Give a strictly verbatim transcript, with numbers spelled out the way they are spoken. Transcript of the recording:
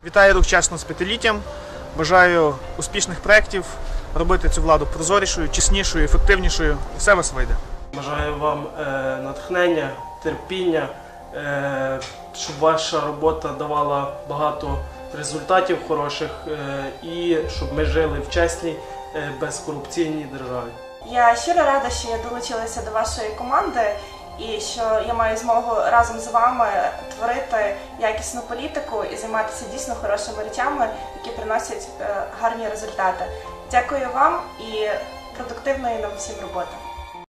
Вітаю рух чесно з п'ятиліттям. Бажаю успішних проєктів, робити цю владу прозорішою, чеснішою, ефективнішою. Все у вас вийде. Бажаю вам е, натхнення, терпіння, е, щоб ваша робота давала багато результатів хороших е, і щоб ми жили в чесній, е, безкорупційній державі. Я щиро рада, що я долучилася до вашої команди і що я маю змогу разом з вами творити якісну політику і займатися дійсно хорошими речами, які приносять гарні результати. Дякую вам і продуктивної нам всім роботи.